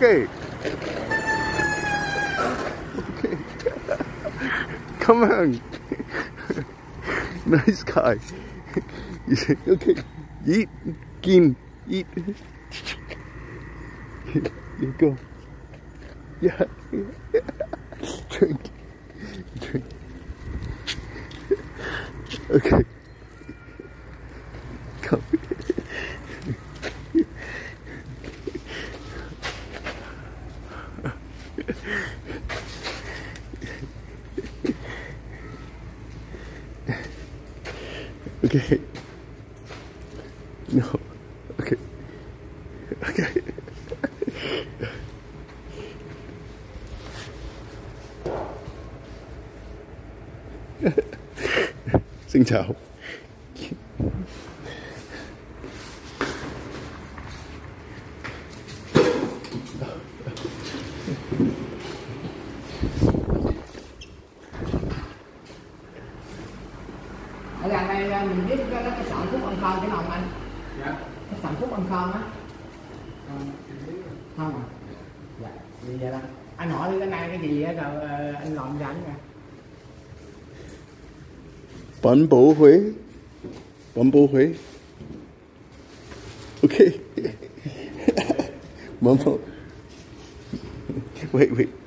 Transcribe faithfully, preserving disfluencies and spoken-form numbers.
Okay. Okay. Come on. Nice guy. Okay. Eat. Kim. Eat. You go. Yeah. Drink. Drink. Okay. Come. Okay. No. Okay. Okay. Xin chào. Ở gần đây mình biết cái cái sạn Phúc An Khôn cái nào không anh? Dạ. Cái sạn Phúc An Khôn á. Không à? Dạ. Vì vậy là anh hỏi đi cái này cái gì á rồi anh làm rảnh nè. Bản Bộ Huế. Bản Bộ Huế. Okay. Bản Bộ. Wait, wait.